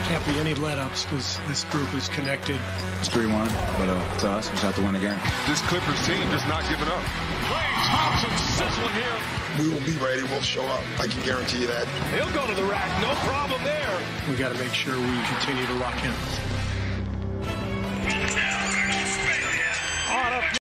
Can't be any let-ups because this group is connected. It's 3-1, but to us, we just have to win the game. This Clippers team is not giving up. Klay Thompson sizzling here. We will be ready. We'll show up. I can guarantee you that. He'll go to the rack. No problem there. We got to make sure we continue to lock in.